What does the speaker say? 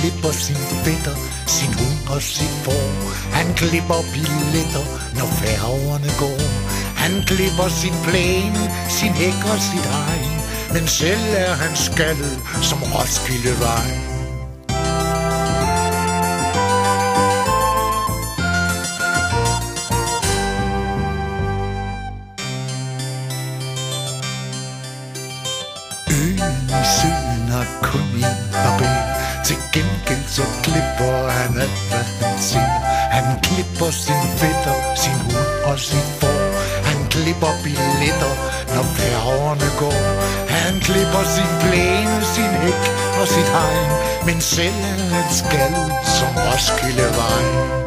klipper sin fætter, sin hund og sit får. Han klipper billetter, når færgerne går. Han klipper sin plæne, sin hæk og sit hegn, men selv er han skaldet som Roskildevej. I søen har kun en barber. Til gengæld så klipper han alt, hvad han ser. Han klipper sin fætter, sin hund og sit får. Han klipper billetter, når færgerne går. Han klipper sin plæne, sin hæk og sit hegn, men selv er han skaldet som Roskildevej.